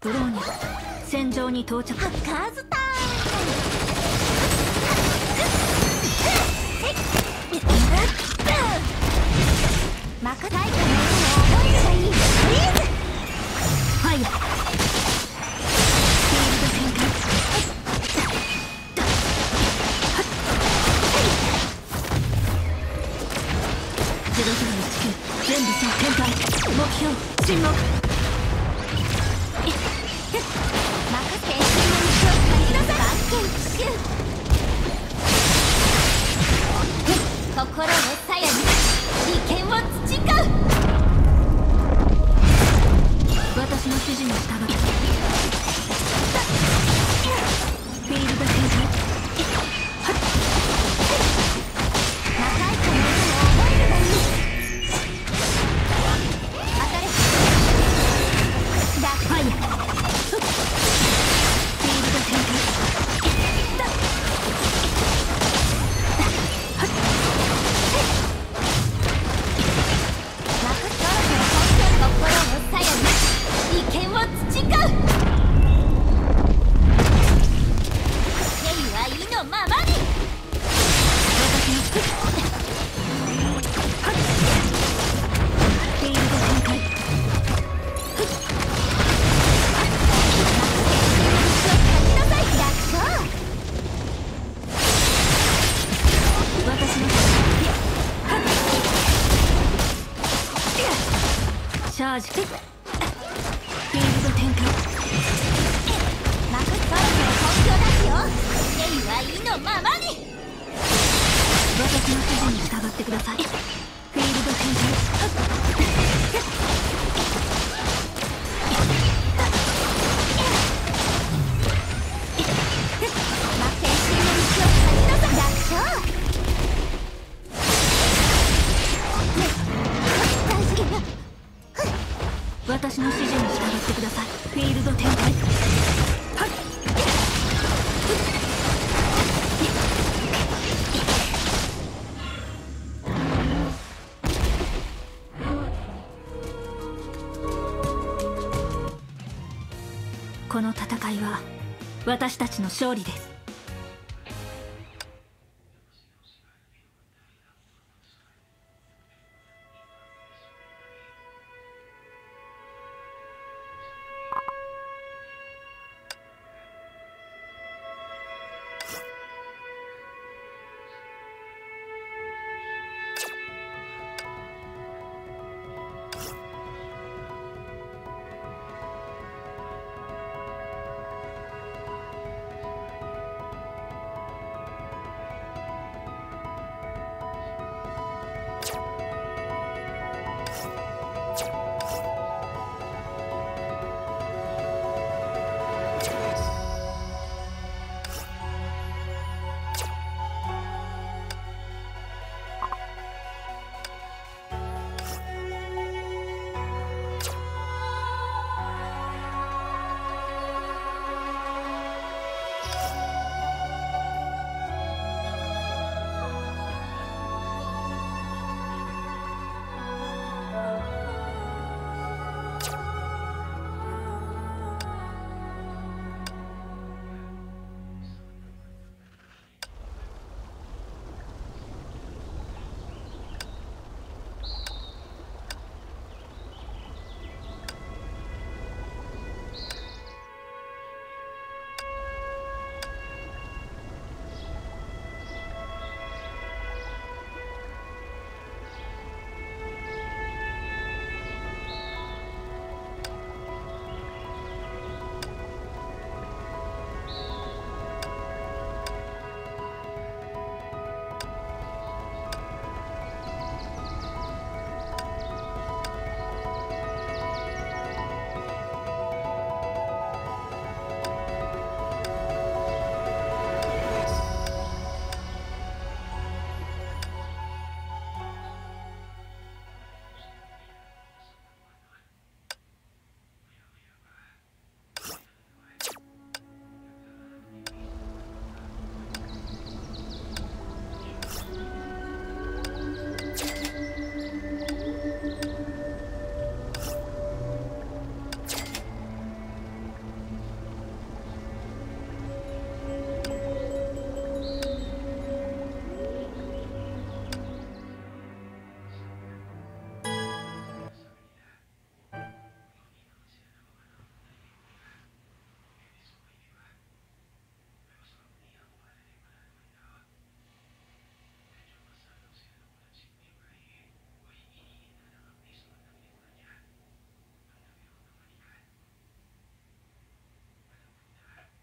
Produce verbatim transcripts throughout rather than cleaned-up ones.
ブローニャ戦場に到着。 カーズタ任さいたものを覚えればいい。フリーズファイヤーフィールド展開。ゼロゼロいちきゅう全部さ展開。目標沈黙。 任せ真の道を借りなさい。バッケン奇襲心を鞘に利権を培う。 私の指示に従ってフィールド展開。 長いものを覚えればいい。当たれダッファイヤーフィールド展開。チャージ。フィールド展開。 マクストロの本気を出すよ。レイは意のままに。 私の指示に従ってください。フィールド展開。 負けん心の道を借りなさい。楽勝。 私の指示に従ってください。フィールド展開。はっこの戦いは私たちの勝利です。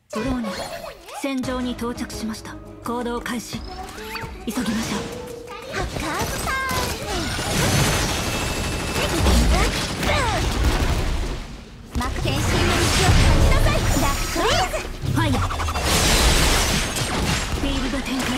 ブローニャ戦場に到着しました。行動開始。急ぎましょう。 ハッカーズタイム。マク天心の道を感じなさい。ダックフリーズ。 ファイヤー。フィールド展開。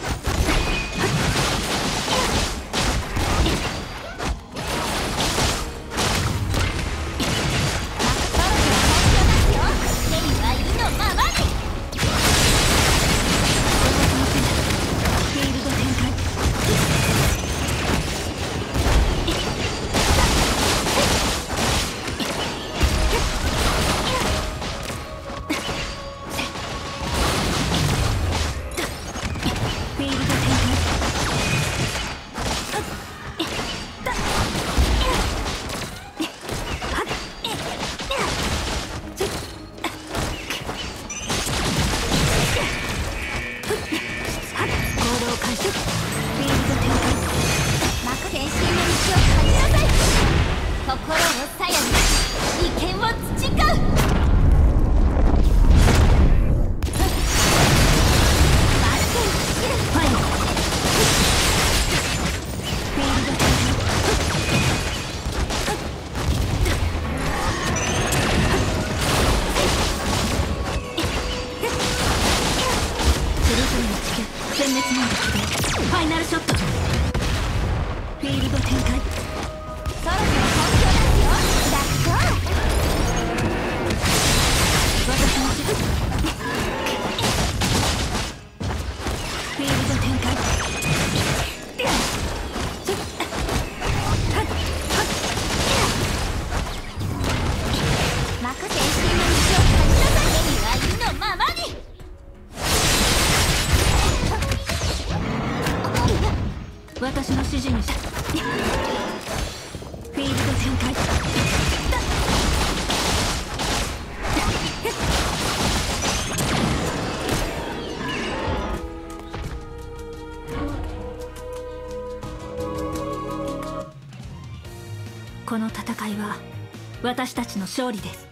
私の指示にした。フィールド展開。この戦いは私たちの勝利です。